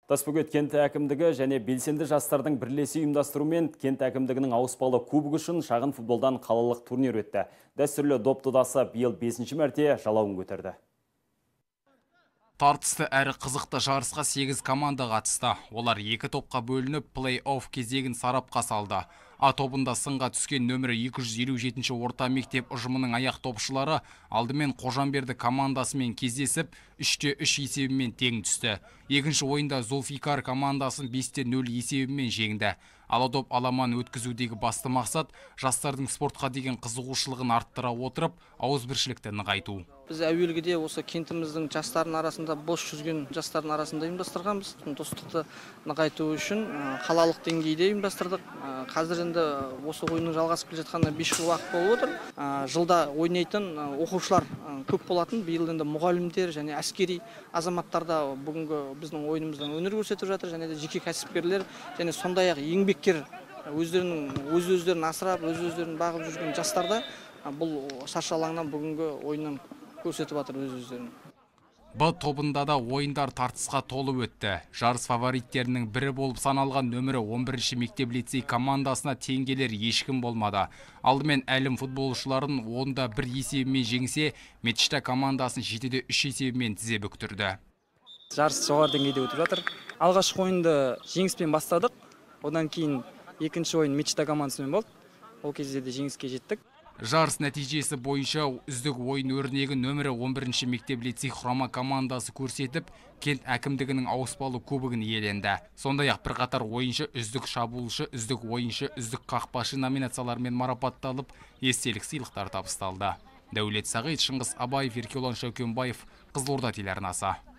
Тасбөгет кент әкімдігі және белсенді жастардың бірлесе ұйымдастыруымен кент әкімдігінің ауыспалы кубок үшін шағын футболдан қалалық турнир өтті. Дәстүрлі доп додасы биыл 5-ші мәрте жалауын көтерді. Тартысты әрі қызықты жарысқа 8 команда қатысты. Олар 2 топқа бөлініп, плей-офф кезегін сарапқа салды. А тобында сынға түскен нөмірі 257 орта мектеп ұжымының аяқ топшылары алдымен Қожамберді командасымен кездесіп, 3-3 есебімен тең түсті. Екінші ойында Зулфикар командасын 5-0 есебімен жеңді. Аладоп аламан өткізудегі басты мақсат жастардың спортқа деген қызығушылығын арттыра отырып, ауызбіршілікті нығайту. Біз әуелгіде осы кентіміздің жастардың арасында, бос жүрген жастардың арасында ұйымдастырғанбыз. Достықты нығайту үшін қалалық деңгейде ұйымдастырдық. Қазір енді осы ойынның жалғасып келе жатқанына 5 жыл уақыт болып отыр. Жылда ойнайтын оқушылар көп болатын. Биыл енді мұғалімдер және әскери азаматтарда бүгінгі біздің ойынымыздан өнер көрсетіп жатыр, және де жеке кәсіпкерлер және сондай-ақ еңбеккер өздерін асырап, өздерін бағып жүрген жастарда бұл шаршы алаңнан бүгінгі ойыннан көрсетіп жатыр өздерін. Б тобында да ойындар тартысқа толы өтті. Жарыс фавориттерінің бірі болып саналған нөмірі 11-ші мектеп лицей командасына теңгелер ешкім болмады. Алдымен әлім футболшыларын 10-1 есебімен жеңсе, Мечта командасын 7-3 есебімен тізе бүктірді. Жарыс жоғары деңгейде өтіп жатыр. Алғашқы ойынды жеңіспен бастадық. Одан кейін екінші ойын Мечта командасымен болды. Ол кезде де жеңіске жеттік. Жарыс нәтижесі бойынша үздік ойын өрнегі нөмірі 11-ші мектеп лицей құрама командасы көрсетіп, кент әкімдігінің ауыспалы кубогын иеленді. Сондай-ақ бірқатар ойыншы, үздік шабуылшы, үздік ойыншы, үздік қақпашы номинациялармен марапатталып, естелік сыйлықтар табысталды. Дәулет Сағит, Шыңғыс Абаев, Еркелон Шаукенбаев, Қызылорда телеарнасы.